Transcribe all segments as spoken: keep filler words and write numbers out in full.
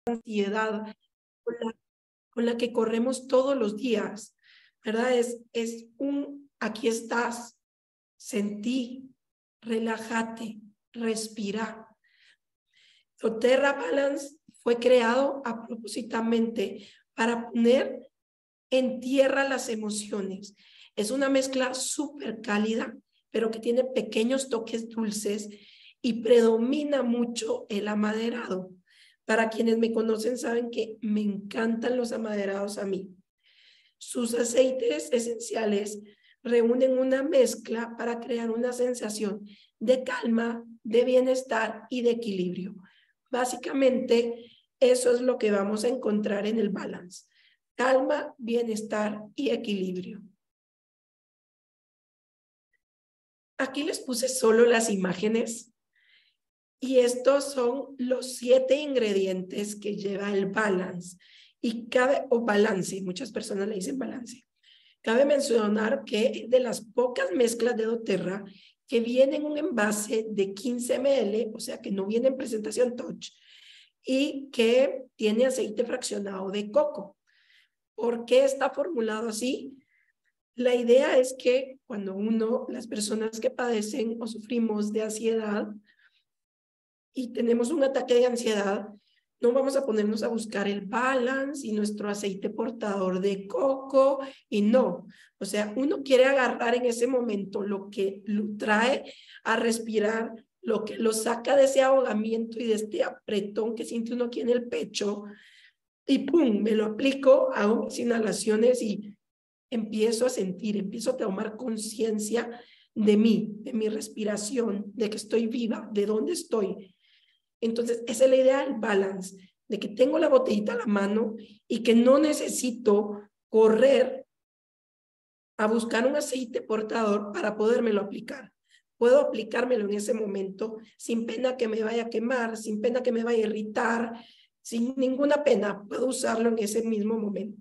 ansiedad con la, con la que corremos todos los días, ¿verdad? Es, es un, aquí estás, sentí, relájate, respira. doTERRA Balance fue creado a propósitamente para poner en tierra las emociones. Es una mezcla súper cálida, pero que tiene pequeños toques dulces y predomina mucho el amaderado. Para quienes me conocen saben que me encantan los amaderados a mí. Sus aceites esenciales reúnen una mezcla para crear una sensación de calma, de bienestar y de equilibrio. Básicamente, eso es lo que vamos a encontrar en el balance. Calma, bienestar y equilibrio. Aquí les puse solo las imágenes y estos son los siete ingredientes que lleva el balance. Y cabe, o balance, muchas personas le dicen balance. Cabe mencionar que de las pocas mezclas de doTERRA que viene en un envase de quince mililitros, o sea que no viene en presentación touch, y que tiene aceite fraccionado de coco. ¿Por qué está formulado así? La idea es que cuando uno, las personas que padecen o sufrimos de ansiedad y tenemos un ataque de ansiedad, no vamos a ponernos a buscar el balance y nuestro aceite portador de coco y no. O sea, uno quiere agarrar en ese momento lo que lo trae a respirar, lo que lo saca de ese ahogamiento y de este apretón que siente uno aquí en el pecho y pum, me lo aplico, hago mis inhalaciones y empiezo a sentir, empiezo a tomar conciencia de mí, de mi respiración, de que estoy viva, de dónde estoy. Entonces, esa es la idea del balance, de que tengo la botellita a la mano y que no necesito correr a buscar un aceite portador para podérmelo aplicar. Puedo aplicármelo en ese momento sin pena que me vaya a quemar, sin pena que me vaya a irritar, sin ninguna pena. Puedo usarlo en ese mismo momento.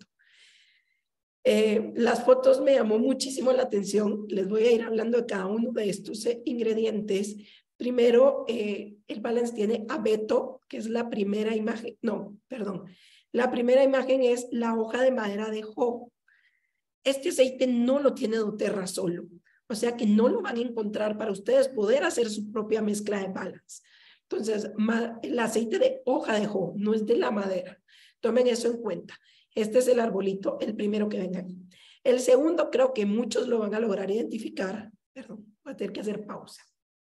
Eh, las fotos me llamó muchísimo la atención. Les voy a ir hablando de cada uno de estos eh, ingredientes. Primero, eh, el balance tiene abeto, que es la primera imagen. No, perdón. La primera imagen es la hoja de madera de jo. Este aceite no lo tiene doTERRA solo. O sea que no lo van a encontrar para ustedes poder hacer su propia mezcla de balance. Entonces, el aceite de hoja de jo, no es de la madera. Tomen eso en cuenta. Este es el arbolito, el primero que venga aquí. El segundo creo que muchos lo van a lograr identificar. Perdón, voy a tener que hacer pausa.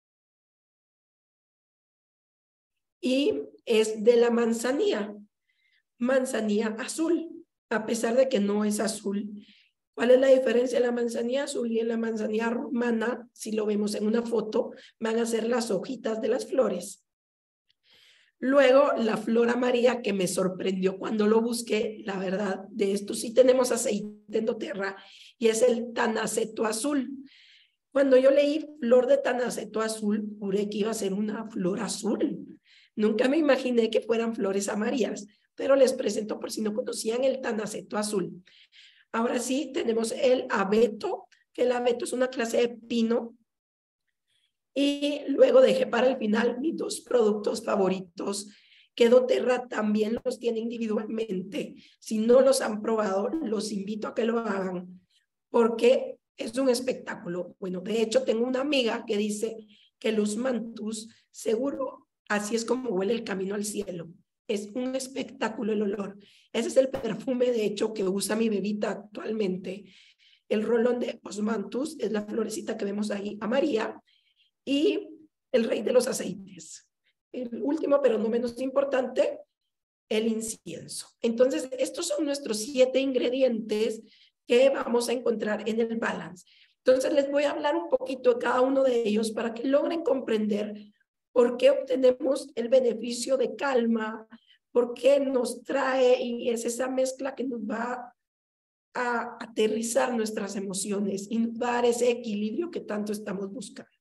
Y es de la manzanilla. Manzanilla azul, a pesar de que no es azul. ¿Cuál es la diferencia de la manzanilla azul y de la manzanilla romana? Si lo vemos en una foto, van a ser las hojitas de las flores. Luego, la flor amarilla que me sorprendió cuando lo busqué, la verdad, de esto sí tenemos aceite en doTERRA y es el tanaceto azul. Cuando yo leí flor de tanaceto azul, juré que iba a ser una flor azul. Nunca me imaginé que fueran flores amarillas, pero les presento por si no conocían el tanaceto azul. Ahora sí, tenemos el abeto, que el abeto es una clase de pino. Y luego dejé para el final mis dos productos favoritos, que doTERRA también los tiene individualmente. Si no los han probado, los invito a que lo hagan, porque es un espectáculo. Bueno, de hecho, tengo una amiga que dice que los mantus, seguro, así es como huele el camino al cielo. Es un espectáculo el olor. Ese es el perfume, de hecho, que usa mi bebita actualmente. El rolón de osmanthus es la florecita que vemos ahí amarilla. Y el rey de los aceites. El último, pero no menos importante, el incienso. Entonces, estos son nuestros siete ingredientes que vamos a encontrar en el balance. Entonces, les voy a hablar un poquito de cada uno de ellos para que logren comprender por qué obtenemos el beneficio de calma, por qué nos trae y es esa mezcla que nos va a aterrizar nuestras emociones y dar ese equilibrio que tanto estamos buscando.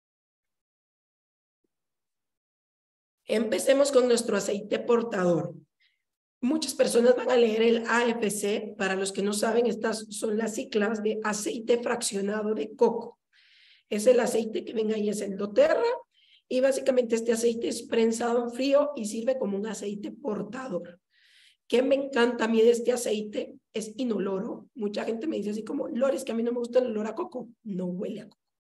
Empecemos con nuestro aceite portador. Muchas personas van a leer el A F C. Para los que no saben, estas son las siglas de aceite fraccionado de coco. Es el aceite que ven ahí, es el doTERRA. Y básicamente este aceite es prensado en frío y sirve como un aceite portador. ¿Qué me encanta a mí de este aceite? Es inoloro. Mucha gente me dice así como, Lore, es que a mí no me gusta el olor a coco. No huele a coco.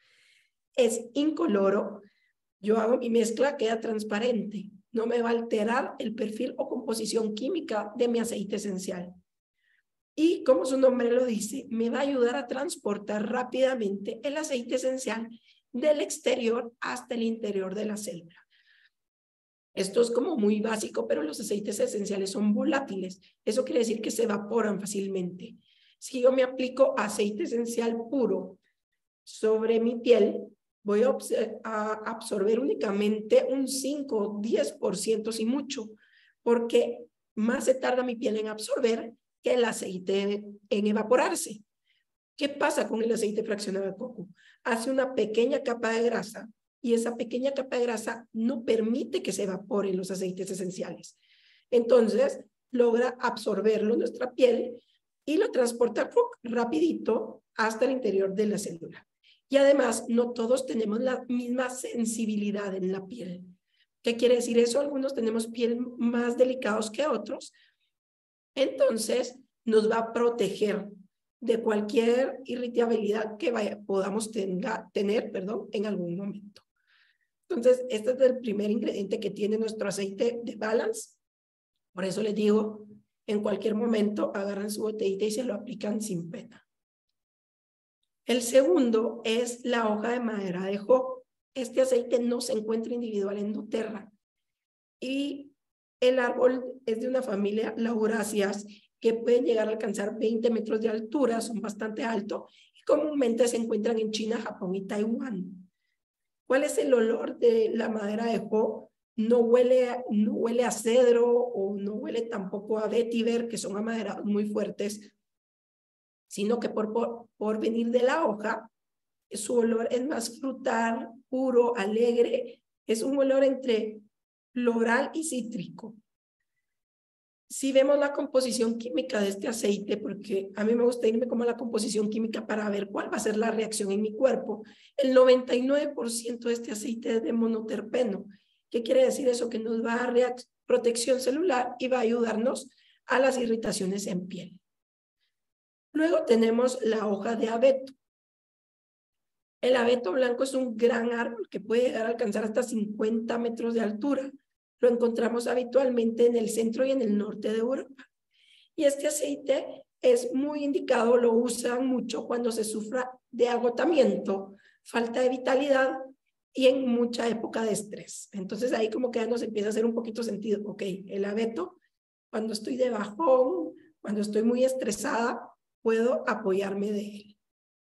Es incoloro. Yo hago mi mezcla, queda transparente. No me va a alterar el perfil o composición química de mi aceite esencial. Y como su nombre lo dice, me va a ayudar a transportar rápidamente el aceite esencial del exterior hasta el interior de la célula. Esto es como muy básico, pero los aceites esenciales son volátiles. Eso quiere decir que se evaporan fácilmente. Si yo me aplico aceite esencial puro sobre mi piel, voy a, a absorber únicamente un cinco o diez por ciento si mucho, porque más se tarda mi piel en absorber que el aceite en evaporarse. ¿Qué pasa con el aceite fraccionado de coco? Hace una pequeña capa de grasa y esa pequeña capa de grasa no permite que se evaporen los aceites esenciales. Entonces, logra absorberlo en nuestra piel y lo transporta rapidito hasta el interior de la célula. Y además, no todos tenemos la misma sensibilidad en la piel. ¿Qué quiere decir eso? Algunos tenemos piel más delicados que otros. Entonces, nos va a proteger de cualquier irritabilidad que vaya, podamos tenga, tener perdón, en algún momento. Entonces, este es el primer ingrediente que tiene nuestro aceite de Balance. Por eso les digo, en cualquier momento agarran su botellita y se lo aplican sin pena. El segundo es la hoja de madera de jojoba. Este aceite no se encuentra individual en doTERRA. Y el árbol es de una familia Lauraceas que pueden llegar a alcanzar veinte metros de altura, son bastante altos y comúnmente se encuentran en China, Japón y Taiwán. ¿Cuál es el olor de la madera de jojoba? No huele, no huele a cedro o no huele tampoco a vetiver, que son amaderados muy fuertes, sino que por, por, por venir de la hoja, su olor es más frutal, puro, alegre, es un olor entre floral y cítrico. Si vemos la composición química de este aceite, porque a mí me gusta irme como a la composición química para ver cuál va a ser la reacción en mi cuerpo, el noventa y nueve por ciento de este aceite es de monoterpeno. ¿Qué quiere decir eso? Que nos va a dar protección celular y va a ayudarnos a las irritaciones en piel. Luego tenemos la hoja de abeto. El abeto blanco es un gran árbol que puede llegar a alcanzar hasta cincuenta metros de altura. Lo encontramos habitualmente en el centro y en el norte de Europa. Y este aceite es muy indicado, lo usan mucho cuando se sufra de agotamiento, falta de vitalidad y en mucha época de estrés. Entonces ahí como que ya nos empieza a hacer un poquito sentido. Ok, el abeto, cuando estoy de bajón, cuando estoy muy estresada, puedo apoyarme de él.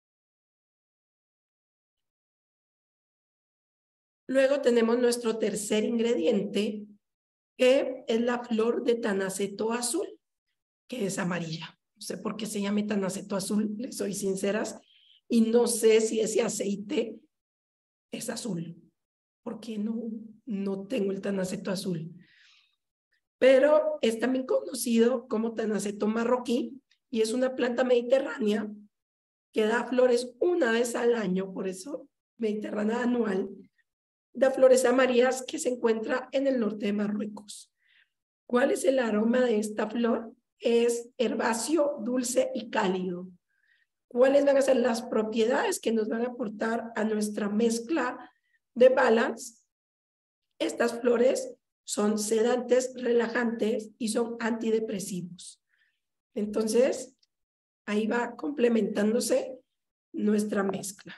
Luego tenemos nuestro tercer ingrediente, que es la flor de tanaceto azul, que es amarilla. No sé por qué se llama tanaceto azul, les soy sinceras, y no sé si ese aceite es azul, porque no, no tengo el tanaceto azul. Pero es también conocido como tanaceto marroquí y es una planta mediterránea que da flores una vez al año, por eso mediterránea anual. Da flores amarillas que se encuentra en el norte de Marruecos. ¿Cuál es el aroma de esta flor? Es herbáceo, dulce y cálido. ¿Cuáles van a ser las propiedades que nos van a aportar a nuestra mezcla de Balance? Estas flores son sedantes, relajantes y son antidepresivos. Entonces, ahí va complementándose nuestra mezcla.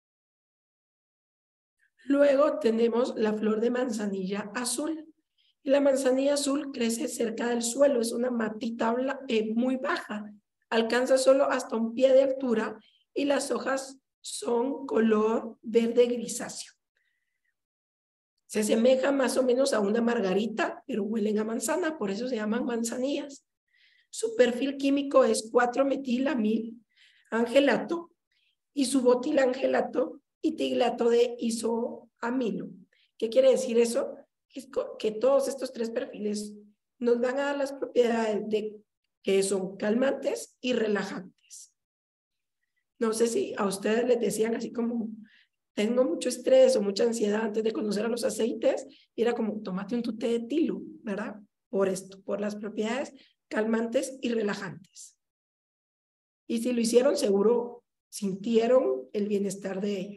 Luego tenemos la flor de manzanilla azul. Y la manzanilla azul crece cerca del suelo, es una matita eh, muy baja, alcanza solo hasta un pie de altura y las hojas son color verde grisáceo. Se asemeja más o menos a una margarita, pero huelen a manzana, por eso se llaman manzanillas. Su perfil químico es cuatro metilamil angelato y su butilangelato y tiglato de isoamilo. ¿Qué quiere decir eso? Que todos estos tres perfiles nos van a dar las propiedades de que son calmantes y relajantes. No sé si a ustedes les decían así como tengo mucho estrés o mucha ansiedad antes de conocer a los aceites, y era como, tómate un té de tilo, ¿verdad? Por esto, por las propiedades calmantes y relajantes. Y si lo hicieron, seguro sintieron el bienestar de ello.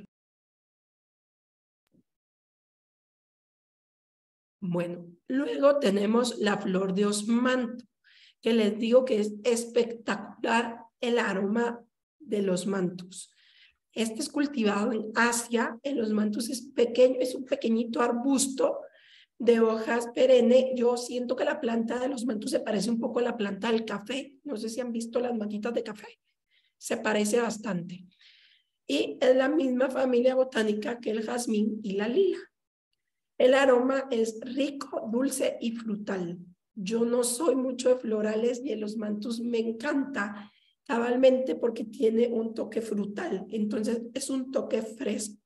Bueno, luego tenemos la flor de osmanto, que les digo que es espectacular el aroma de los mantos. Este es cultivado en Asia. En los mantos es pequeño, es un pequeñito arbusto de hojas perenne. Yo siento que la planta de los mantos se parece un poco a la planta del café. No sé si han visto las matitas de café. Se parece bastante. Y es la misma familia botánica que el jazmín y la lila. El aroma es rico, dulce y frutal. Yo no soy mucho de florales y en los mantos me encanta cabalmente porque tiene un toque frutal. Entonces es un toque fresco.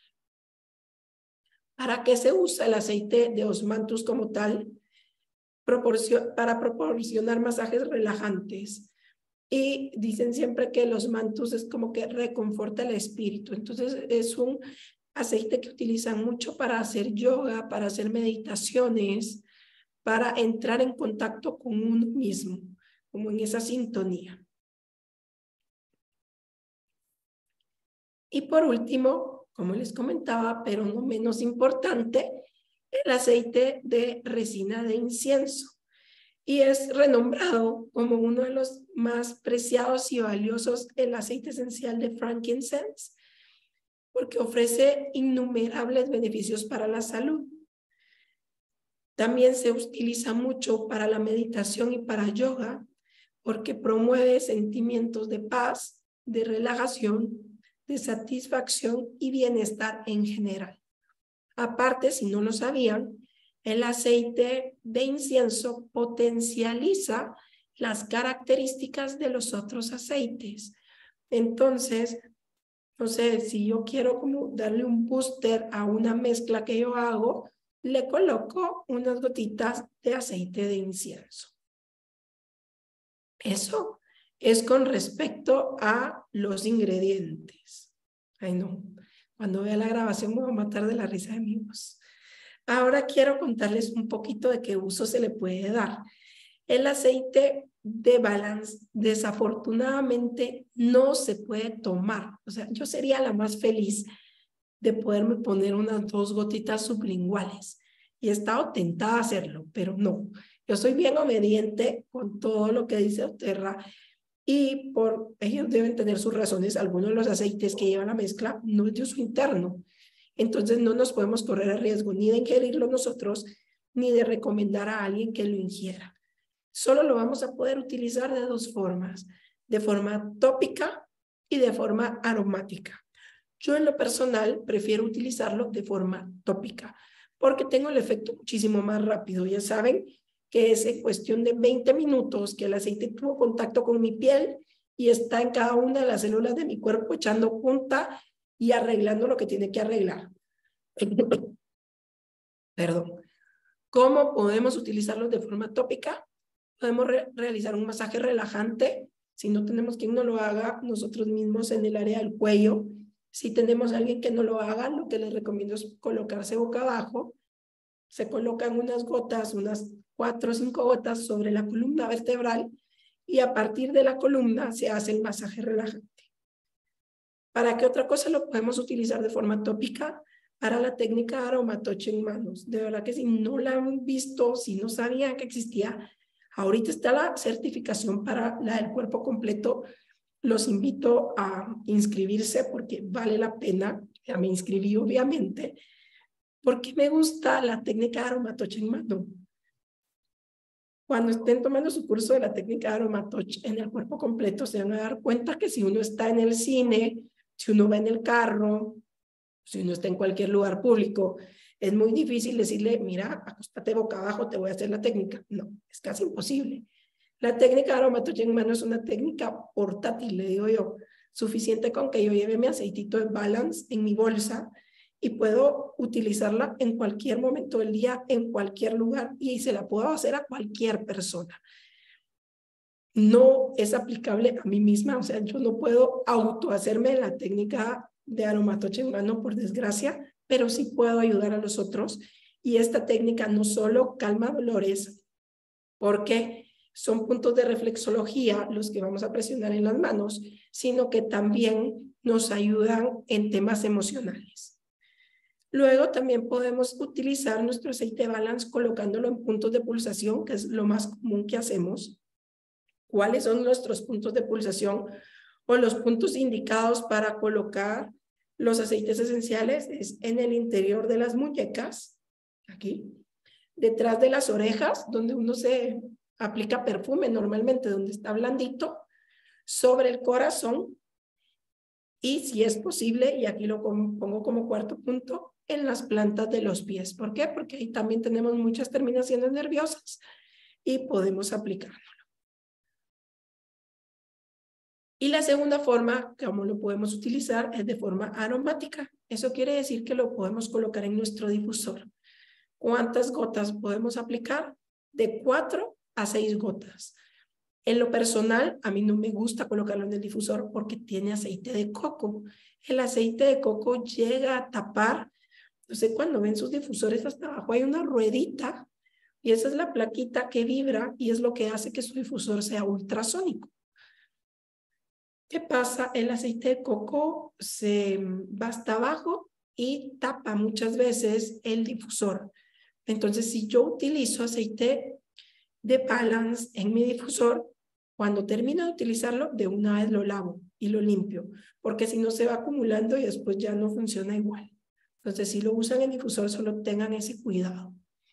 ¿Para qué se usa el aceite de osmanthus como tal? Proporcion- para proporcionar masajes relajantes. Y dicen siempre que los mantus es como que reconforta el espíritu. Entonces es un aceite que utilizan mucho para hacer yoga, para hacer meditaciones, para entrar en contacto con uno mismo, como en esa sintonía. Y por último, como les comentaba, pero no menos importante, el aceite de resina de incienso. Y es renombrado como uno de los más preciados y valiosos, el aceite esencial de frankincense, porque ofrece innumerables beneficios para la salud. También se utiliza mucho para la meditación y para yoga, porque promueve sentimientos de paz, de relajación, de satisfacción y bienestar en general. Aparte, si no lo sabían, el aceite de incienso potencializa las características de los otros aceites. Entonces, no sé, si yo quiero como darle un booster a una mezcla que yo hago, le coloco unas gotitas de aceite de incienso. Eso es con respecto a los ingredientes. Ay, no. Cuando vea la grabación me voy a matar de la risa de mi voz. Ahora quiero contarles un poquito de qué uso se le puede dar. El aceite de Balance desafortunadamente no se puede tomar. O sea, yo sería la más feliz de poderme poner unas dos gotitas sublinguales. Y he estado tentada a hacerlo, pero no. Yo soy bien obediente con todo lo que dice Oterra, y por ellos deben tener sus razones. Algunos de los aceites que lleva la mezcla no es de uso interno. Entonces no nos podemos correr el riesgo ni de ingerirlo nosotros, ni de recomendar a alguien que lo ingiera. Solo lo vamos a poder utilizar de dos formas, de forma tópica y de forma aromática. Yo en lo personal prefiero utilizarlo de forma tópica porque tengo el efecto muchísimo más rápido. Ya saben que es en cuestión de veinte minutos que el aceite tuvo contacto con mi piel y está en cada una de las células de mi cuerpo echando punta y arreglando lo que tiene que arreglar. Perdón. ¿Cómo podemos utilizarlos de forma tópica? Podemos re realizar un masaje relajante. Si no tenemos quien no lo haga, nosotros mismos en el área del cuello. Si tenemos a alguien que no lo haga, lo que les recomiendo es colocarse boca abajo. Se colocan unas gotas, unas cuatro o cinco gotas sobre la columna vertebral y a partir de la columna se hace el masaje relajante. ¿Para qué otra cosa lo podemos utilizar de forma tópica? Para la técnica de aromatoche en manos. De verdad que si no la han visto, si no sabían que existía, ahorita está la certificación para la del cuerpo completo. Los invito a inscribirse porque vale la pena. Ya me inscribí, obviamente, porque me gusta la técnica de aromatoche en mano. Cuando estén tomando su curso de la técnica de aromatoche en el cuerpo completo, se van a dar cuenta que si uno está en el cine, si uno va en el carro, si uno está en cualquier lugar público, es muy difícil decirle, mira, acostate boca abajo, te voy a hacer la técnica. No, es casi imposible. La técnica de aromatoche en mano es una técnica portátil, le digo yo, suficiente con que yo lleve mi aceitito de Balance en mi bolsa y puedo utilizarla en cualquier momento del día, en cualquier lugar, y se la puedo hacer a cualquier persona. No es aplicable a mí misma, o sea, yo no puedo autohacerme la técnica de aromatoche no, por desgracia, pero sí puedo ayudar a los otros. Y esta técnica no solo calma dolores, porque son puntos de reflexología los que vamos a presionar en las manos, sino que también nos ayudan en temas emocionales. Luego también podemos utilizar nuestro aceite Balance colocándolo en puntos de pulsación, que es lo más común que hacemos. ¿Cuáles son nuestros puntos de pulsación o los puntos indicados para colocar los aceites esenciales? Es en el interior de las muñecas, aquí, detrás de las orejas, donde uno se aplica perfume normalmente, donde está blandito, sobre el corazón y, si es posible, y aquí lo pongo como cuarto punto, en las plantas de los pies. ¿Por qué? Porque ahí también tenemos muchas terminaciones nerviosas y podemos aplicarlo. Y la segunda forma, como lo podemos utilizar, es de forma aromática. Eso quiere decir que lo podemos colocar en nuestro difusor. ¿Cuántas gotas podemos aplicar? De cuatro a seis gotas. En lo personal, a mí no me gusta colocarlo en el difusor porque tiene aceite de coco. El aceite de coco llega a tapar, no sé, cuando ven sus difusores hasta abajo hay una ruedita y esa es la plaquita que vibra y es lo que hace que su difusor sea ultrasónico. ¿Qué pasa? El aceite de coco se va hasta abajo y tapa muchas veces el difusor. Entonces, si yo utilizo aceite de Balance en mi difusor, cuando termino de utilizarlo, de una vez lo lavo y lo limpio, porque si no se va acumulando y después ya no funciona igual. Entonces, si lo usan en difusor, solo tengan ese cuidado.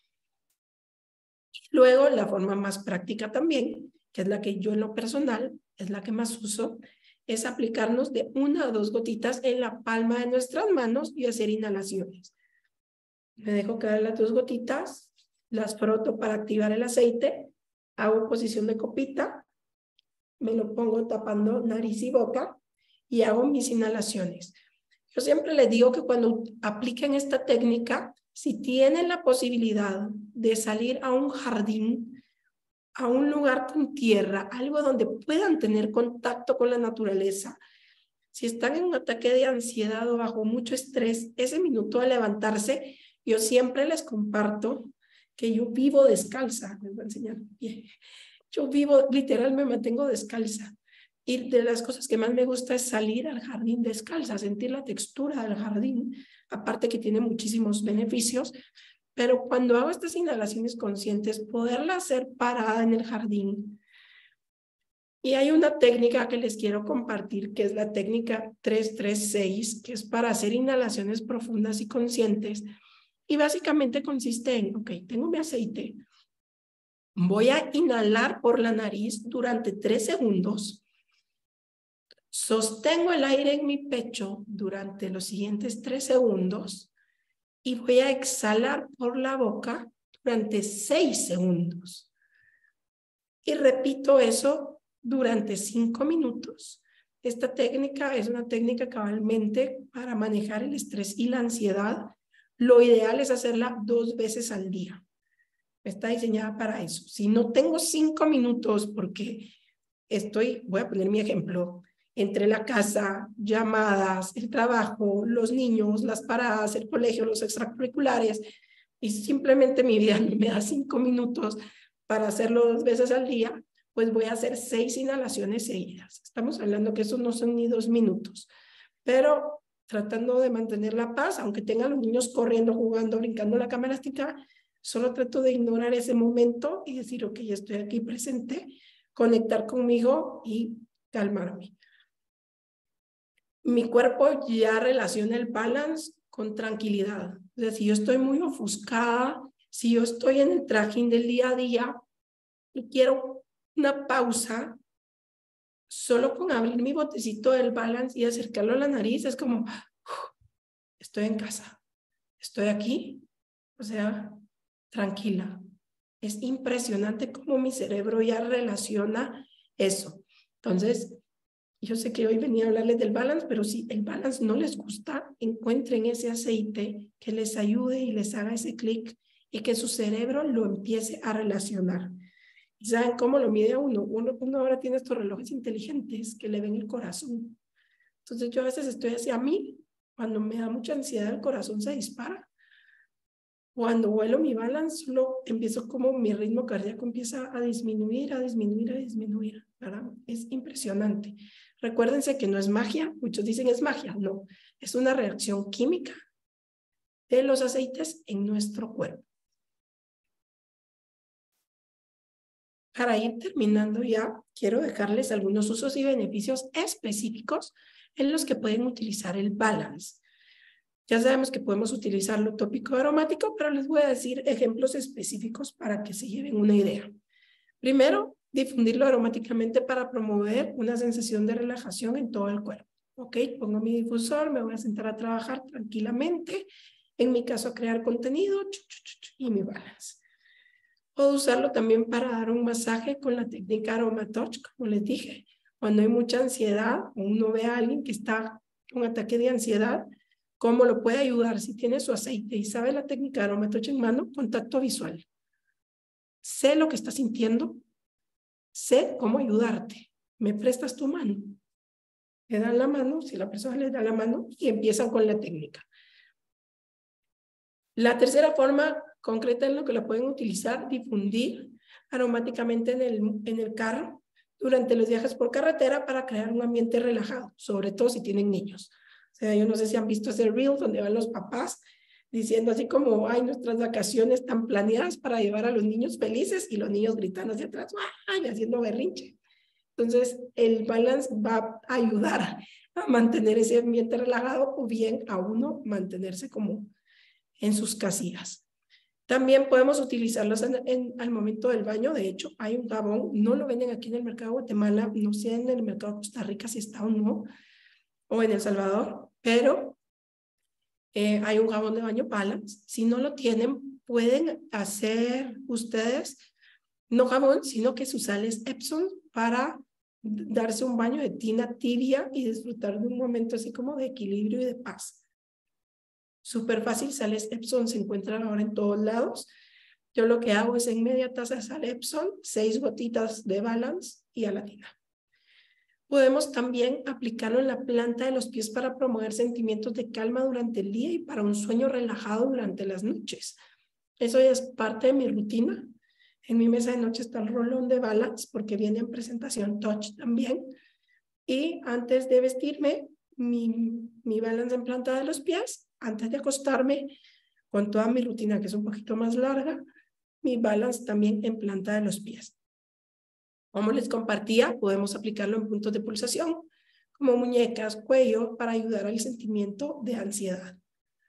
Luego, la forma más práctica también, que es la que yo en lo personal, es la que más uso, es aplicarnos de una a dos gotitas en la palma de nuestras manos y hacer inhalaciones. Me dejo caer las dos gotitas, las froto para activar el aceite, hago posición de copita, me lo pongo tapando nariz y boca y hago mis inhalaciones. Yo siempre les digo que cuando apliquen esta técnica, si tienen la posibilidad de salir a un jardín, a un lugar con tierra, algo donde puedan tener contacto con la naturaleza. Si están en un ataque de ansiedad o bajo mucho estrés, ese minuto de levantarse, yo siempre les comparto que yo vivo descalza. Les voy a enseñar. Yo vivo, literal, me mantengo descalza. Y de las cosas que más me gusta es salir al jardín descalza, sentir la textura del jardín, aparte que tiene muchísimos beneficios. Pero cuando hago estas inhalaciones conscientes, poderla hacer parada en el jardín. Y hay una técnica que les quiero compartir, que es la técnica tres tres seis, que es para hacer inhalaciones profundas y conscientes. Y básicamente consiste en, ok, tengo mi aceite. Voy a inhalar por la nariz durante tres segundos. Sostengo el aire en mi pecho durante los siguientes tres segundos. Y voy a exhalar por la boca durante seis segundos. Y repito eso durante cinco minutos. Esta técnica es una técnica cabalmente para manejar el estrés y la ansiedad. Lo ideal es hacerla dos veces al día. Está diseñada para eso. Si no tengo cinco minutos porque estoy, voy a poner mi ejemplo, entre la casa, llamadas, el trabajo, los niños, las paradas, el colegio, los extracurriculares, y simplemente mi vida no me da cinco minutos para hacerlo dos veces al día, pues voy a hacer seis inhalaciones seguidas. Estamos hablando que eso no son ni dos minutos, pero tratando de mantener la paz, aunque tengan los niños corriendo, jugando, brincando la cama elástica, solo trato de ignorar ese momento y decir, ok, estoy aquí presente, conectar conmigo y calmarme. Mi cuerpo ya relaciona el balance con tranquilidad. O sea, si yo estoy muy ofuscada, si yo estoy en el trajín del día a día y quiero una pausa, solo con abrir mi botecito del balance y acercarlo a la nariz, es como, uf, estoy en casa, estoy aquí, o sea, tranquila. Es impresionante cómo mi cerebro ya relaciona eso. Entonces, yo sé que hoy venía a hablarles del balance, pero si el balance no les gusta, encuentren ese aceite que les ayude y les haga ese clic y que su cerebro lo empiece a relacionar. ¿Y saben cómo lo mide uno? Uno, uno ahora tiene estos relojes inteligentes que le ven el corazón. Entonces yo a veces estoy hacia mí Cuando me da mucha ansiedad, el corazón se dispara. Cuando vuelo mi balance, solo empiezo como mi ritmo cardíaco empieza a disminuir, a disminuir, a disminuir, ¿verdad? Es impresionante. Recuérdense que no es magia. Muchos dicen es magia. No, es una reacción química de los aceites en nuestro cuerpo. Para ir terminando ya, quiero dejarles algunos usos y beneficios específicos en los que pueden utilizar el balance. Ya sabemos que podemos utilizarlo tópico aromático, pero les voy a decir ejemplos específicos para que se lleven una idea. Primero, difundirlo aromáticamente para promover una sensación de relajación en todo el cuerpo. Ok, pongo mi difusor, me voy a sentar a trabajar tranquilamente. En mi caso, a crear contenido y mi balance. Puedo usarlo también para dar un masaje con la técnica AromaTouch, como les dije. Cuando hay mucha ansiedad, o uno ve a alguien que está con un ataque de ansiedad, ¿cómo lo puede ayudar? Si tiene su aceite y sabe la técnica AromaTouch en mano, contacto visual. Sé lo que está sintiendo, sé cómo ayudarte. ¿Me prestas tu mano? Le dan la mano, si la persona le da la mano, y empiezan con la técnica. La tercera forma concreta en lo que la pueden utilizar, difundir aromáticamente en el, en el carro durante los viajes por carretera para crear un ambiente relajado, sobre todo si tienen niños. O sea, yo no sé si han visto ese reel donde van los papás diciendo así como, ay, nuestras vacaciones están planeadas para llevar a los niños felices y los niños gritando hacia atrás, ay, haciendo berrinche. Entonces, el balance va a ayudar a mantener ese ambiente relajado o bien a uno mantenerse como en sus casillas. También podemos utilizarlos en, en, al momento del baño. De hecho, hay un jabón, no lo venden aquí en el mercado de Guatemala, no sé en el mercado de Costa Rica si está o no, o en El Salvador, pero eh, hay un jabón de baño Balance. Si no lo tienen, pueden hacer ustedes, no jabón, sino que sus sales Epsom para darse un baño de tina tibia y disfrutar de un momento así como de equilibrio y de paz. Súper fácil, sales Epsom se encuentran ahora en todos lados. Yo lo que hago es en media taza de sal Epsom, seis gotitas de Balance y a la tina. Podemos también aplicarlo en la planta de los pies para promover sentimientos de calma durante el día y para un sueño relajado durante las noches. Eso ya es parte de mi rutina. En mi mesa de noche está el rolón de Balance porque viene en presentación Touch también. Y antes de vestirme, mi, mi Balance en planta de los pies. Antes de acostarme, con toda mi rutina que es un poquito más larga, mi Balance también en planta de los pies. Como les compartía, podemos aplicarlo en puntos de pulsación, como muñecas, cuello, para ayudar al sentimiento de ansiedad.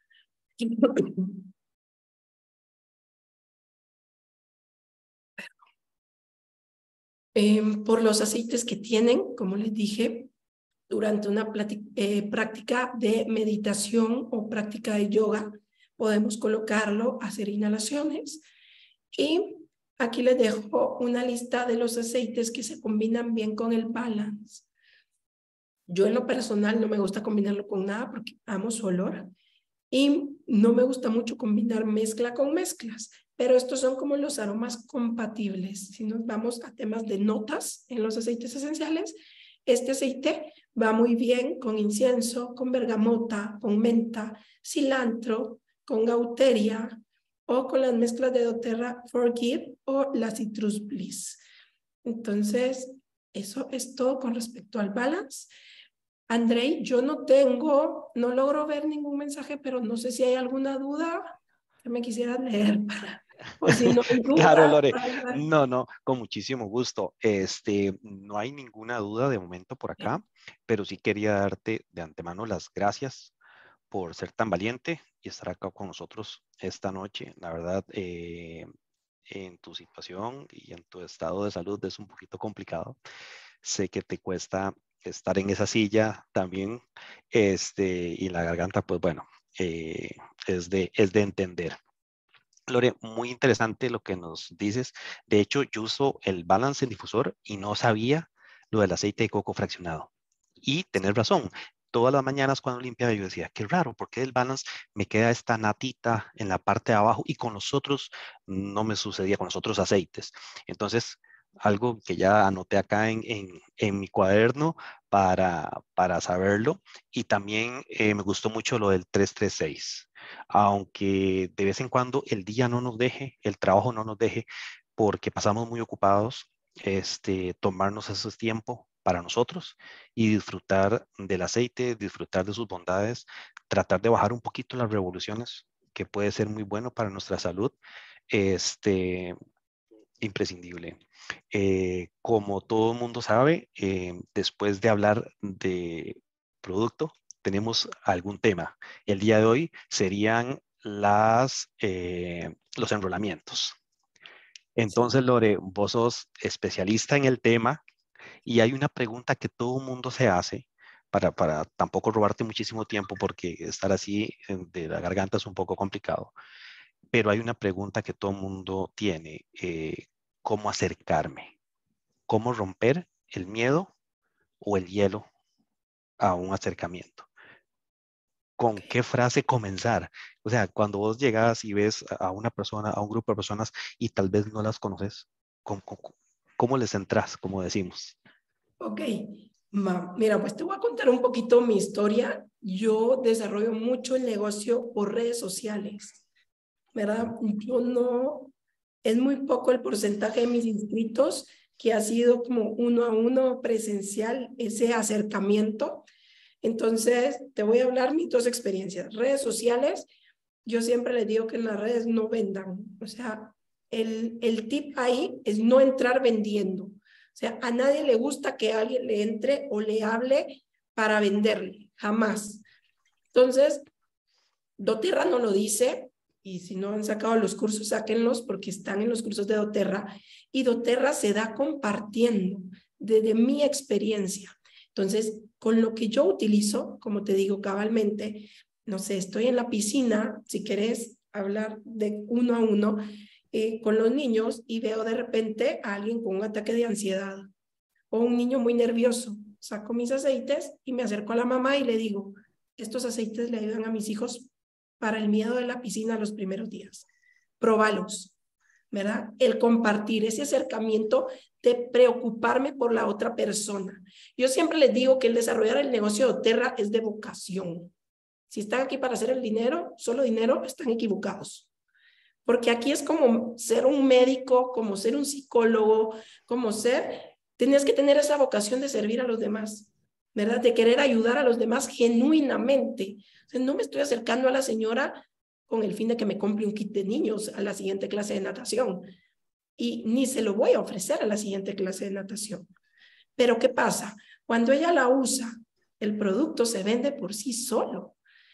Eh, por los aceites que tienen, como les dije, durante una eh, práctica de meditación o práctica de yoga, podemos colocarlo, hacer inhalaciones. Y aquí les dejo una lista de los aceites que se combinan bien con el Balance. Yo en lo personal no me gusta combinarlo con nada porque amo su olor. Y no me gusta mucho combinar mezcla con mezclas, pero estos son como los aromas compatibles. Si nos vamos a temas de notas en los aceites esenciales, este aceite va muy bien con incienso, con bergamota, con menta, cilantro, con gauteria o con las mezclas de doTERRA Forgive o la Citrus Bliss. Entonces, eso es todo con respecto al Balance. Andrei, yo no tengo, no logro ver ningún mensaje, pero no sé si hay alguna duda que me quisieras leer para, o si no hay Claro, duda. Lore. Para... No, no, con muchísimo gusto. Este, no hay ninguna duda de momento por acá, pero sí quería darte de antemano las gracias por ser tan valiente y estar acá con nosotros esta noche. La verdad, eh, en tu situación y en tu estado de salud es un poquito complicado. Sé que te cuesta estar en esa silla también, este, y la garganta, pues bueno, eh, es de, es de entender. Lore, muy interesante lo que nos dices. De hecho, yo uso el Balance en difusor y no sabía lo del aceite de coco fraccionado. Y tenés razón, todas las mañanas cuando limpiaba yo decía, qué raro, porque el Balance me queda esta natita en la parte de abajo y con los otros no me sucedía, con los otros aceites. Entonces, algo que ya anoté acá en, en, en mi cuaderno para, para saberlo. Y también eh, me gustó mucho lo del tres tres seis. Aunque de vez en cuando el día no nos deje, el trabajo no nos deje, porque pasamos muy ocupados, este, tomarnos ese tiempo para nosotros y disfrutar del aceite, disfrutar de sus bondades, tratar de bajar un poquito las revoluciones, que puede ser muy bueno para nuestra salud. Este, imprescindible. Eh, como todo el mundo sabe, eh, después de hablar de producto, tenemos algún tema. El día de hoy serían las, eh, los enrolamientos. Sí. Entonces, Lore, vos sos especialista en el tema y hay una pregunta que todo el mundo se hace para, para tampoco robarte muchísimo tiempo porque estar así eh, de la garganta es un poco complicado. Pero hay una pregunta que todo el mundo tiene, eh, ¿cómo acercarme? ¿Cómo romper el miedo o el hielo a un acercamiento? ¿Con qué frase comenzar? O sea, cuando vos llegas y ves a una persona, a un grupo de personas y tal vez no las conoces, ¿cómo, cómo, cómo les entras, como decimos? Ok, Ma, mira, pues te voy a contar un poquito mi historia. Yo desarrollo mucho el negocio por redes sociales, ¿verdad? Yo no, es muy poco el porcentaje de mis inscritos que ha sido como uno a uno presencial, ese acercamiento. Entonces, te voy a hablar mis dos experiencias. Redes sociales, yo siempre les digo que en las redes no vendan. O sea, el, el tip ahí es no entrar vendiendo. O sea, a nadie le gusta que alguien le entre o le hable para venderle, jamás. Entonces, doTERRA no lo dice, y si no han sacado los cursos, sáquenlos porque están en los cursos de doTERRA, y doTERRA se da compartiendo desde mi experiencia. Entonces, con lo que yo utilizo, como te digo cabalmente, no sé, estoy en la piscina, si querés hablar de uno a uno, eh, con los niños y veo de repente a alguien con un ataque de ansiedad o un niño muy nervioso. Saco mis aceites y me acerco a la mamá y le digo, estos aceites le ayudan a mis hijos para el miedo de la piscina los primeros días. Próbalos, ¿verdad? El compartir, ese acercamiento de preocuparme por la otra persona. Yo siempre les digo que el desarrollar el negocio de doTERRA es de vocación. Si están aquí para hacer el dinero, solo dinero, están equivocados. Porque aquí es como ser un médico, como ser un psicólogo, como ser, tenías que tener esa vocación de servir a los demás, ¿verdad? De querer ayudar a los demás genuinamente. O sea, no me estoy acercando a la señora con el fin de que me compre un kit de niños a la siguiente clase de natación. Y ni se lo voy a ofrecer a la siguiente clase de natación. Pero ¿qué pasa? Cuando ella la usa, el producto se vende por sí solo.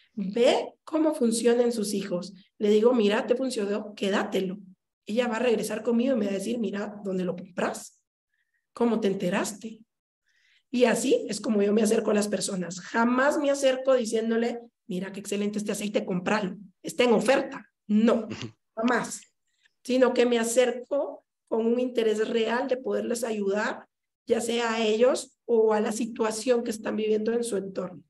Ve cómo funcionan sus hijos. Le digo, mira, te funcionó, quédatelo. Ella va a regresar conmigo y me va a decir, mira, ¿dónde lo compras? ¿Cómo te enteraste? Y así es como yo me acerco a las personas. Jamás me acerco diciéndole, mira qué excelente este aceite, compralo. Está en oferta. No, jamás. Sino que me acerco con un interés real de poderles ayudar, ya sea a ellos o a la situación que están viviendo en su entorno.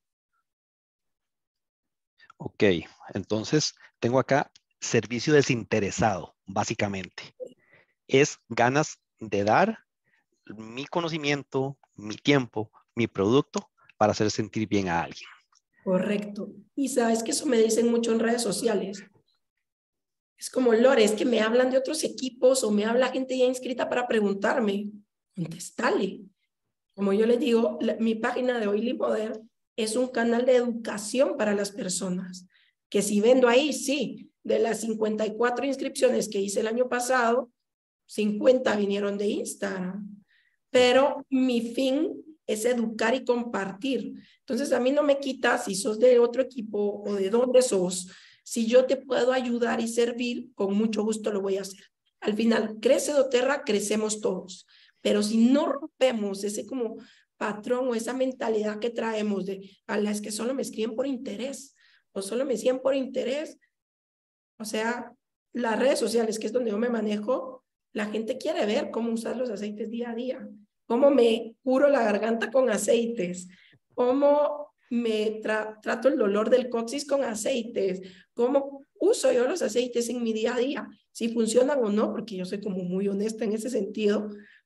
Ok, entonces tengo acá servicio desinteresado, básicamente. Es ganas de dar mi conocimiento, mi tiempo, mi producto para hacer sentir bien a alguien. Correcto. Y sabes que eso me dicen mucho en redes sociales. Es como, Lore, es que me hablan de otros equipos o me habla gente ya inscrita para preguntarme. Contestale. Como yo les digo, la, mi página de Oily Poder es un canal de educación para las personas. Que si vendo ahí, sí, de las cincuenta y cuatro inscripciones que hice el año pasado, cincuenta vinieron de Instagram. Pero mi fin es educar y compartir. Entonces, a mí no me quita si sos de otro equipo o de dónde sos. Si yo te puedo ayudar y servir, con mucho gusto lo voy a hacer. Al final, crece doTERRA, crecemos todos. Pero si no rompemos ese como patrón o esa mentalidad que traemos de a las que solo me escriben por interés o solo me siguen por interés, o sea, las redes sociales, que es donde yo me manejo, la gente quiere ver cómo usar los aceites día a día, cómo me curo la garganta con aceites, cómo me tra trato el dolor del coxis con aceites, cómo uso yo los aceites en mi día a día, si funcionan o no, porque yo soy como muy honesta en ese sentido,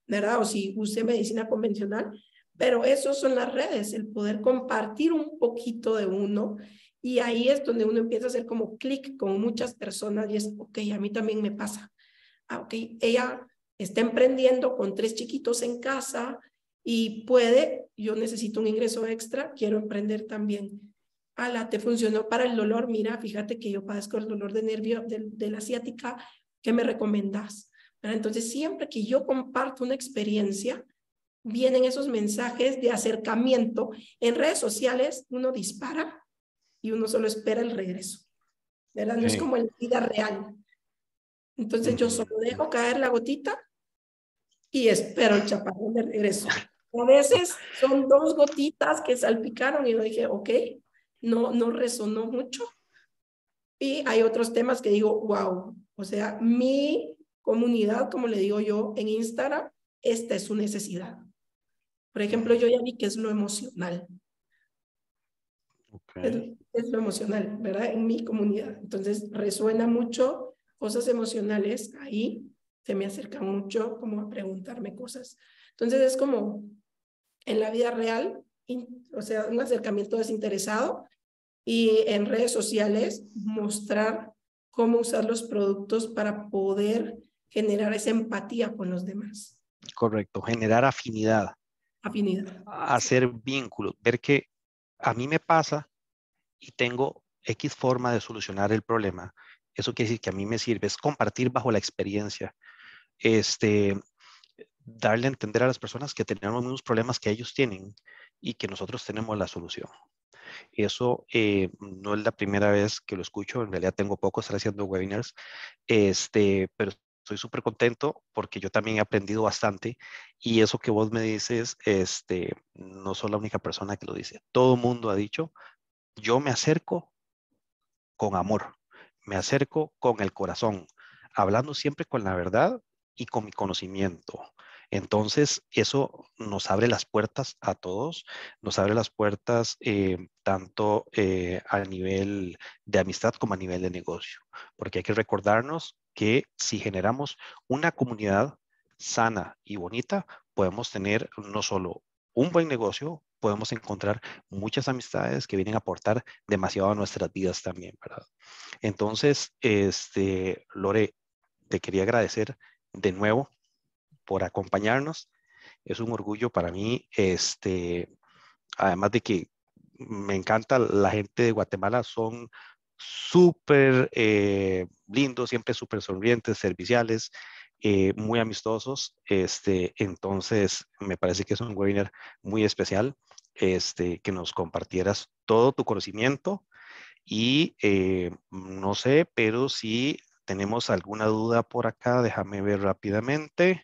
¿verdad? O si use medicina convencional, pero esos son las redes, el poder compartir un poquito de uno, y ahí es donde uno empieza a hacer como clic con muchas personas y es, ok, a mí también me pasa. Ah, ok, ella está emprendiendo con tres chiquitos en casa y puede, yo necesito un ingreso extra, quiero emprender también. Ala, te funcionó para el dolor, mira, fíjate que yo padezco el dolor de nervio de, de la ciática, ¿qué me recomendás? Entonces, siempre que yo comparto una experiencia, vienen esos mensajes de acercamiento. En redes sociales uno dispara y uno solo espera el regreso, ¿verdad? No es Sí. como en la vida real. Entonces yo Ujú. solo dejo caer la gotita y espero el chaparrón de regreso. A veces son dos gotitas que salpicaron y yo dije, ok, no, no resonó mucho. Y hay otros temas que digo, wow, o sea, mi comunidad, como le digo yo en Instagram, esta es su necesidad. Por ejemplo, Ujú. yo ya vi que es lo emocional. Es, Ok. es lo emocional, ¿verdad? En mi comunidad. Entonces, resuena mucho cosas emocionales ahí, se me acercan mucho como a preguntarme cosas. Entonces, es como en la vida real, in, o sea, un acercamiento desinteresado, y en redes sociales mostrar cómo usar los productos para poder generar esa empatía con los demás. Correcto, generar afinidad, Afinidad. hacer vínculos, ver que a mí me pasa y tengo X forma de solucionar el problema. Eso quiere decir que a mí me sirve, es compartir bajo la experiencia, este, darle a entender a las personas que tenemos los mismos problemas que ellos tienen y que nosotros tenemos la solución. Eso eh, no es la primera vez que lo escucho, en realidad tengo poco estar haciendo webinars, este, pero estoy súper contento porque yo también he aprendido bastante y eso que vos me dices, este, no soy la única persona que lo dice, todo el mundo ha dicho, yo me acerco con amor, me acerco con el corazón, hablando siempre con la verdad y con mi conocimiento. Entonces, eso nos abre las puertas a todos, nos abre las puertas eh, tanto eh, a nivel de amistad como a nivel de negocio, porque hay que recordarnos que si generamos una comunidad sana y bonita, podemos tener no solo un buen negocio, podemos encontrar muchas amistades que vienen a aportar demasiado a nuestras vidas también, ¿verdad? Entonces, este, Lore, te quería agradecer de nuevo por acompañarnos. Es un orgullo para mí, este, además de que me encanta la gente de Guatemala, son súper eh, lindos, siempre súper sonrientes, serviciales, eh, muy amistosos. Este, entonces, me parece que es un webinar muy especial, este, que nos compartieras todo tu conocimiento y eh, no sé, pero si tenemos alguna duda por acá, déjame ver rápidamente.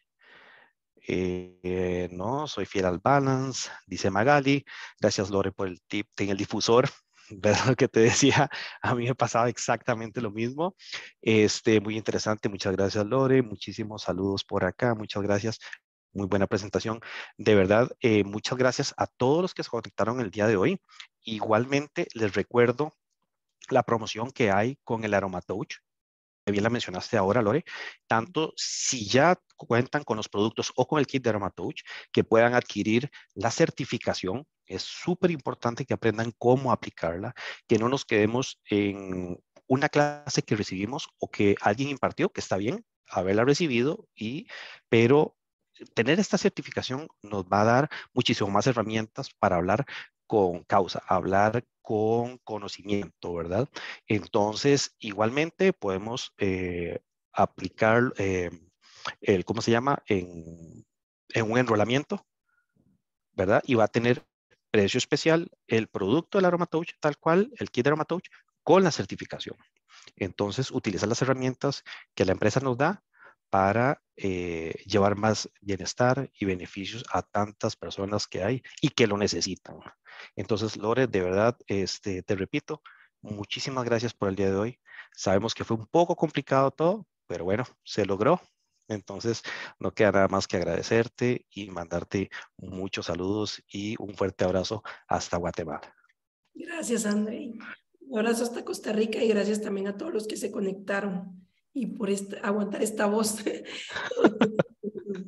Eh, eh, no, soy fiel al balance, dice Magali. Gracias, Lore, por el tip en el difusor. ¿Verdad lo que te decía? A mí me pasaba exactamente lo mismo. Este, muy interesante. Muchas gracias, Lore. Muchísimos saludos por acá. Muchas gracias. Muy buena presentación. De verdad, eh, muchas gracias a todos los que se conectaron el día de hoy. Igualmente, les recuerdo la promoción que hay con el Aromatouch. Bien la mencionaste ahora, Lore, tanto si ya cuentan con los productos o con el kit de Aromatouch, que puedan adquirir la certificación. Es súper importante que aprendan cómo aplicarla, que no nos quedemos en una clase que recibimos o que alguien impartió, que está bien haberla recibido, y, pero tener esta certificación nos va a dar muchísimo más herramientas para hablar con causa, hablar con conocimiento, ¿verdad? Entonces, igualmente podemos eh, aplicar eh, el, ¿cómo se llama? En, en un enrolamiento, ¿verdad? Y va a tener precio especial el producto del Aromatouch, tal cual, el kit de Aromatouch, con la certificación. Entonces, utiliza las herramientas que la empresa nos da para eh, llevar más bienestar y beneficios a tantas personas que hay y que lo necesitan. Entonces, Lore, de verdad, este, te repito, muchísimas gracias por el día de hoy. Sabemos que fue un poco complicado todo, pero bueno, se logró. Entonces, no queda nada más que agradecerte y mandarte muchos saludos y un fuerte abrazo hasta Guatemala. Gracias, André. Un abrazo hasta Costa Rica y gracias también a todos los que se conectaron y por esta, aguantar esta voz.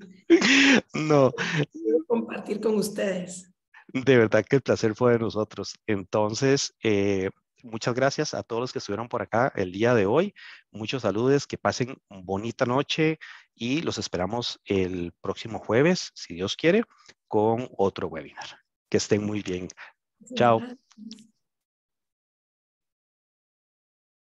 No, Compartir con ustedes. de verdad que el placer fue de nosotros. Entonces, eh, muchas gracias a todos los que estuvieron por acá el día de hoy. Muchos saludos, que pasen bonita noche y los esperamos el próximo jueves, si Dios quiere, con otro webinar. Que estén muy bien. Chao. Gracias.